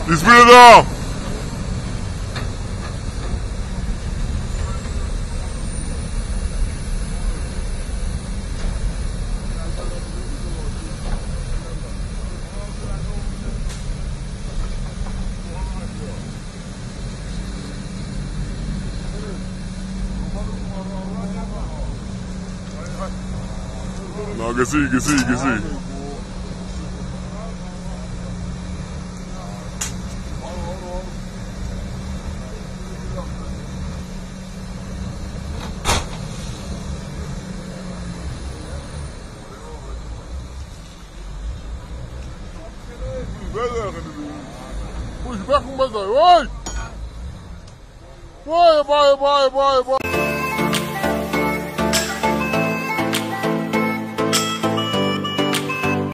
Bismillah. No, que sí, que sí, que sí. Push back on my side, right? Boy, boy, boy, boy, boy.